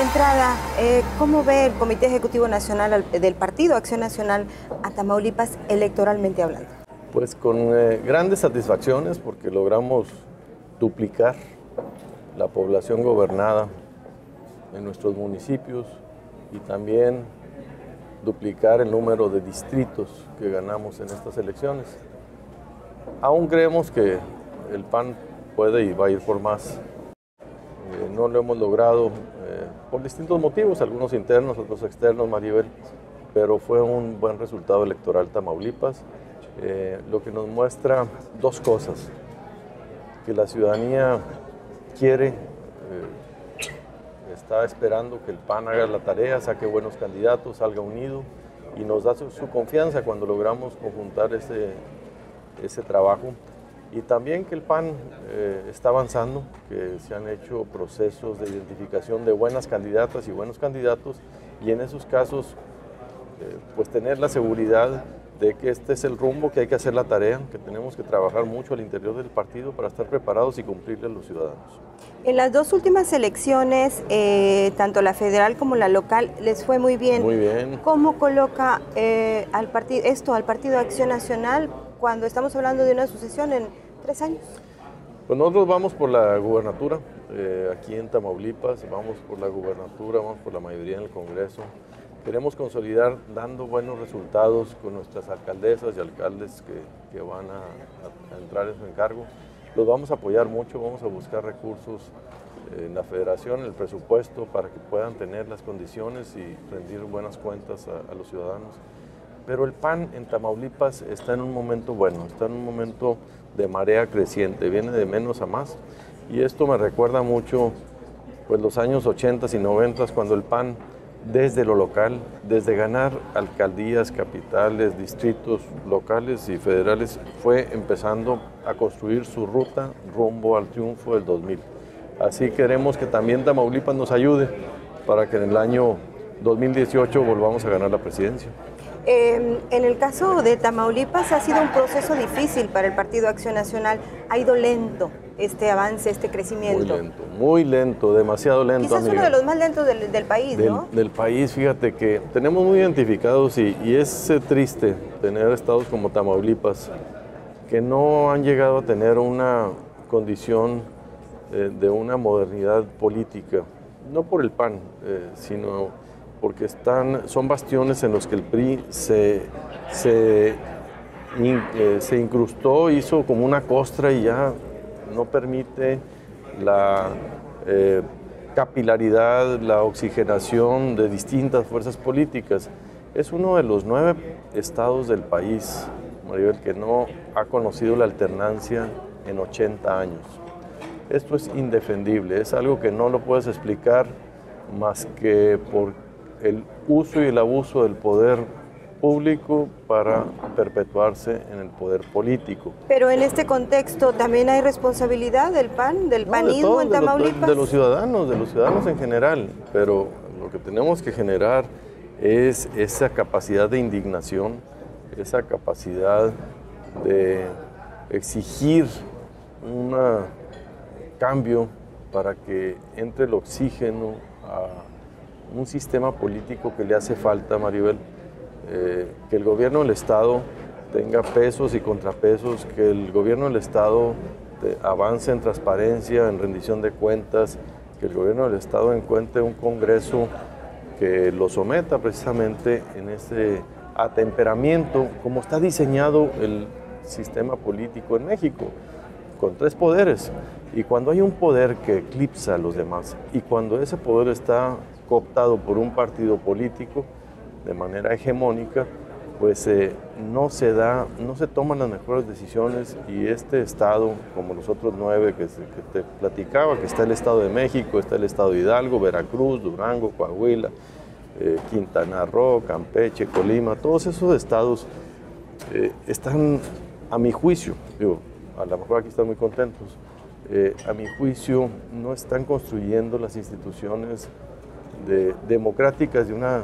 entrada, ¿cómo ve el Comité Ejecutivo Nacional del Partido Acción Nacional a Tamaulipas electoralmente hablando? Pues con grandes satisfacciones porque logramos duplicar la población gobernada en nuestros municipios y también duplicar el número de distritos que ganamos en estas elecciones. Aún creemos que el PAN puede y va a ir por más. No lo hemos logrado por distintos motivos, algunos internos, otros externos, Maribel, pero fue un buen resultado electoral Tamaulipas, lo que nos muestra dos cosas: que la ciudadanía quiere, está esperando que el PAN haga la tarea, saque buenos candidatos, salga unido, y nos da su confianza cuando logramos conjuntar ese trabajo. Y también que el PAN está avanzando, que se han hecho procesos de identificación de buenas candidatas y buenos candidatos, y en esos casos pues tener la seguridad de que este es el rumbo, que hay que hacer la tarea, que tenemos que trabajar mucho al interior del partido para estar preparados y cumplirle a los ciudadanos. En las dos últimas elecciones, tanto la federal como la local, les fue muy bien. Muy bien. ¿Cómo coloca al Partido Acción Nacional cuando estamos hablando de una sucesión en 3 años? Pues nosotros vamos por la gubernatura, aquí en Tamaulipas, vamos por la gubernatura, vamos por la mayoría en el Congreso. Queremos consolidar dando buenos resultados con nuestras alcaldesas y alcaldes que van a entrar en su encargo. Los vamos a apoyar mucho, vamos a buscar recursos en la federación, el presupuesto, para que puedan tener las condiciones y rendir buenas cuentas a los ciudadanos. Pero el PAN en Tamaulipas está en un momento bueno, está en un momento de marea creciente, viene de menos a más, y esto me recuerda mucho pues los años 80 y 90, cuando el PAN desde lo local, desde ganar alcaldías, capitales, distritos locales y federales, fue empezando a construir su ruta rumbo al triunfo del 2000. Así queremos que también Tamaulipas nos ayude para que en el año 2018 volvamos a ganar la presidencia. En el caso de Tamaulipas ha sido un proceso difícil para el Partido Acción Nacional. Ha ido lento este avance, este crecimiento. Muy lento, demasiado lento. Quizás amiga. uno de los más lentos del país, ¿no? Del país, fíjate que tenemos muy identificados y es triste tener estados como Tamaulipas que no han llegado a tener una condición de una modernidad política, no por el PAN, sino porque son bastiones en los que el PRI se incrustó, hizo como una costra y ya no permite la capilaridad, la oxigenación de distintas fuerzas políticas. Es uno de los 9 estados del país, Maribel, que no ha conocido la alternancia en 80 años. Esto es indefendible, es algo que no lo puedes explicar más que por el uso y el abuso del poder público para perpetuarse en el poder político. Pero en este contexto también hay responsabilidad del PAN, del panismo en Tamaulipas. De los ciudadanos en general, pero lo que tenemos que generar es esa capacidad de indignación, esa capacidad de exigir un cambio para que entre el oxígeno a un sistema político que le hace falta, Maribel, que el gobierno del Estado tenga pesos y contrapesos, que el gobierno del Estado avance en transparencia, en rendición de cuentas, que el gobierno del Estado encuentre un Congreso que lo someta precisamente en ese atemperamiento, como está diseñado el sistema político en México, con 3 poderes. Y cuando hay un poder que eclipsa a los demás, y cuando ese poder está cooptado por un partido político de manera hegemónica, pues no se toman las mejores decisiones, y este estado, como los otros 9 que te platicaba, que está el Estado de México, está el Estado de Hidalgo, Veracruz, Durango, Coahuila, Quintana Roo, Campeche, Colima, todos esos estados están, a mi juicio, digo, a lo mejor aquí están muy contentos, a mi juicio no están construyendo las instituciones democráticas de una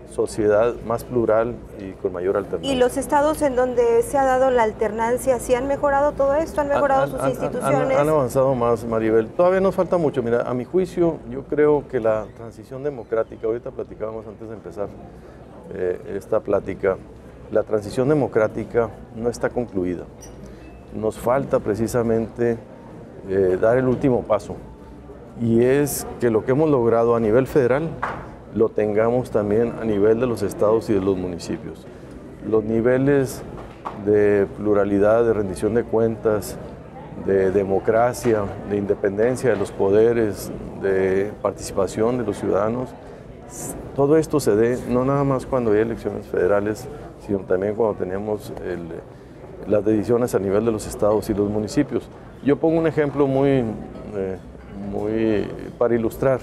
sociedad más plural y con mayor alternancia. ¿Y los estados en donde se ha dado la alternancia, sí han mejorado todo esto? ¿Han mejorado sus instituciones? Han avanzado más, Maribel. Todavía nos falta mucho. Mira, a mi juicio, yo creo que la transición democrática, ahorita platicábamos antes de empezar esta plática, la transición democrática no está concluida. Nos falta precisamente dar el último paso, y es que lo que hemos logrado a nivel federal lo tengamos también a nivel de los estados y de los municipios. Los niveles de pluralidad, de rendición de cuentas, de democracia, de independencia de los poderes, de participación de los ciudadanos, todo esto se dé no nada más cuando hay elecciones federales, sino también cuando tenemos las decisiones a nivel de los estados y los municipios. Yo pongo un ejemplo muy para ilustrar.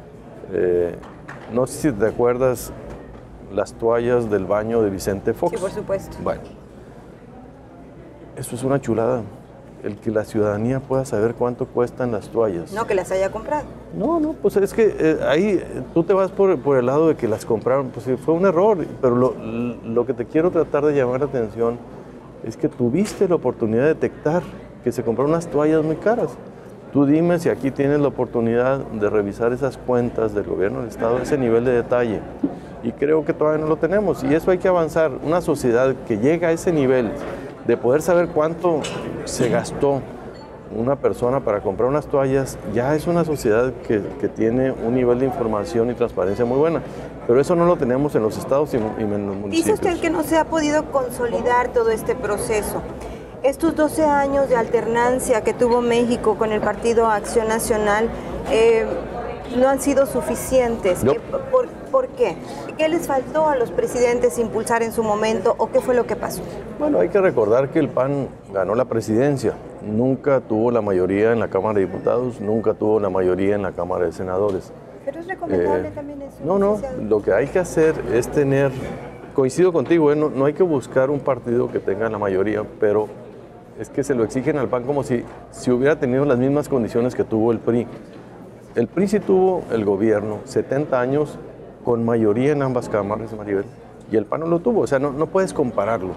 No sé si te acuerdas las toallas del baño de Vicente Fox. Sí, por supuesto. Bueno, eso es una chulada. El que la ciudadanía pueda saber cuánto cuestan las toallas. No que las haya comprado. No, pues es que ahí tú te vas por el lado de que las compraron. Pues fue un error, pero lo que te quiero tratar de llamar la atención es que tuviste la oportunidad de detectar que se compraron unas toallas muy caras. Tú dime si aquí tienes la oportunidad de revisar esas cuentas del gobierno del Estado, ese nivel de detalle. Y creo que todavía no lo tenemos, y eso hay que avanzar. Una sociedad que llega a ese nivel de poder saber cuánto se gastó una persona para comprar unas toallas, ya es una sociedad que tiene un nivel de información y transparencia muy buena. Pero eso no lo tenemos en los estados y en los municipios. Dice usted que no se ha podido consolidar todo este proceso. Estos 12 años de alternancia que tuvo México con el Partido Acción Nacional no han sido suficientes. No. ¿Por qué? ¿Qué les faltó a los presidentes impulsar en su momento o qué fue lo que pasó? Bueno, hay que recordar que el PAN ganó la presidencia. Nunca tuvo la mayoría en la Cámara de Diputados, nunca tuvo la mayoría en la Cámara de Senadores. Pero es recomendable también eso. No, lo que hay que hacer es tener, coincido contigo, no hay que buscar un partido que tenga la mayoría, pero es que se lo exigen al PAN como si hubiera tenido las mismas condiciones que tuvo el PRI. El PRI sí tuvo el gobierno 70 años con mayoría en ambas cámaras, Maribel, y el PAN no lo tuvo, o sea, no puedes compararlo.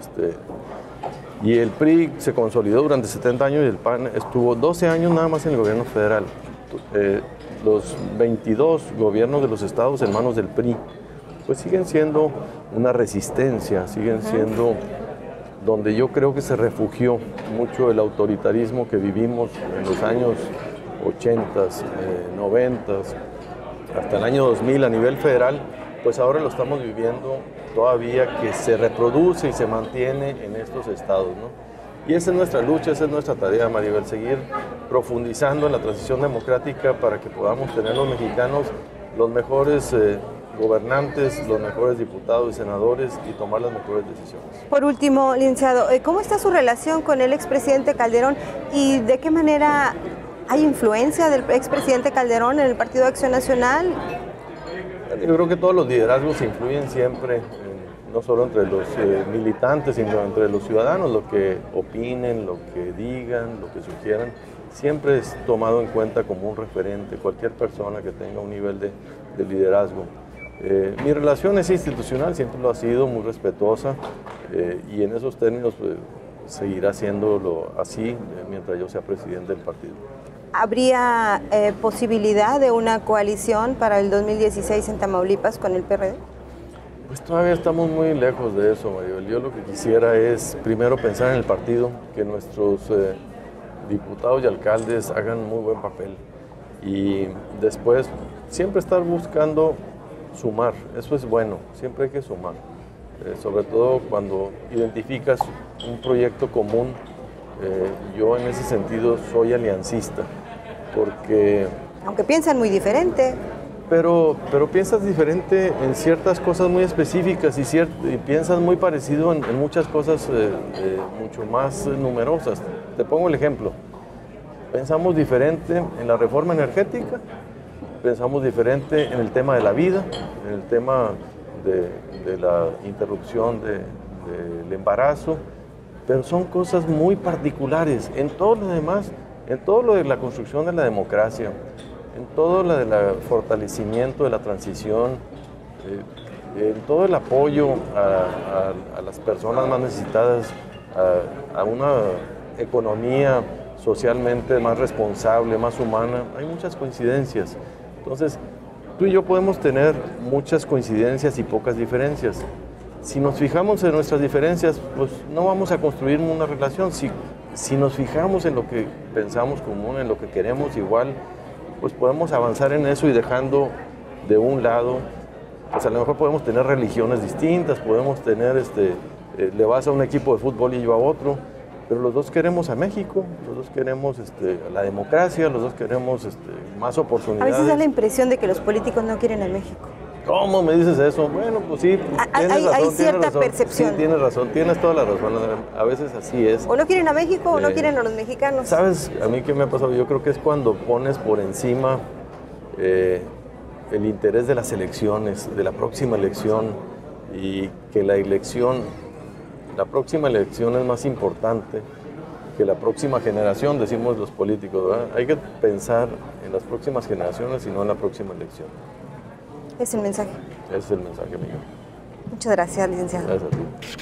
Y el PRI se consolidó durante 70 años y el PAN estuvo 12 años nada más en el gobierno federal. Los 22 gobiernos de los estados en manos del PRI, pues siguen siendo una resistencia, siguen siendo donde yo creo que se refugió mucho el autoritarismo que vivimos en los años 80s, 90s, hasta el año 2000 a nivel federal, pues ahora lo estamos viviendo todavía, que se reproduce y se mantiene en estos estados, ¿no? Y esa es nuestra lucha, esa es nuestra tarea, Maribel, seguir profundizando en la transición democrática para que podamos tener los mexicanos los mejores gobernantes, los mejores diputados y senadores y tomar las mejores decisiones. Por último, licenciado, ¿cómo está su relación con el expresidente Calderón y de qué manera hay influencia del expresidente Calderón en el Partido Acción Nacional? Yo creo que todos los liderazgos influyen siempre, no solo entre los militantes, sino entre los ciudadanos. Lo que opinen, lo que digan, lo que sugieran, siempre es tomado en cuenta como un referente, cualquier persona que tenga un nivel de liderazgo. Mi relación es institucional, siempre lo ha sido, muy respetuosa, y en esos términos seguirá siéndolo así mientras yo sea presidente del partido. ¿Habría posibilidad de una coalición para el 2016 en Tamaulipas con el PRD? Pues todavía estamos muy lejos de eso, Maribel. Yo lo que quisiera es primero pensar en el partido, que nuestros diputados y alcaldes hagan muy buen papel, y después siempre estar buscando sumar. Eso es bueno, siempre hay que sumar, sobre todo cuando identificas un proyecto común. Yo en ese sentido soy aliancista, porque... Aunque piensan muy diferente. Pero piensas diferente en ciertas cosas muy específicas y piensas muy parecido en muchas cosas mucho más numerosas. Te pongo el ejemplo. Pensamos diferente en la reforma energética, pensamos diferente en el tema de la vida, en el tema de la interrupción del embarazo, pero son cosas muy particulares. En todo lo demás, en todo lo de la construcción de la democracia, en todo lo del fortalecimiento de la transición, en todo el apoyo a las personas más necesitadas, a una economía socialmente más responsable, más humana, hay muchas coincidencias. Entonces, tú y yo podemos tener muchas coincidencias y pocas diferencias. Si nos fijamos en nuestras diferencias, pues no vamos a construir una relación. Si nos fijamos en lo que pensamos común, en lo que queremos igual, pues podemos avanzar en eso y dejando de un lado, pues a lo mejor podemos tener religiones distintas, podemos tener, le vas a un equipo de fútbol y yo a otro, pero los dos queremos a México, los dos queremos la democracia, los dos queremos más oportunidades. A veces da la impresión de que los políticos no quieren a México. ¿Cómo me dices eso? Bueno, pues sí, tienes razón. Hay cierta percepción. Sí, tienes razón, tienes toda la razón. A veces así es. O no quieren a México o no quieren a los mexicanos. ¿Sabes? A mí qué me ha pasado, yo creo que es cuando pones por encima el interés de las elecciones, de la próxima elección, y que la próxima elección es más importante que la próxima generación, decimos los políticos, ¿verdad? Hay que pensar en las próximas generaciones y no en la próxima elección. Es el mensaje. Ese es el mensaje mío. Muchas gracias, licenciado. Gracias a ti.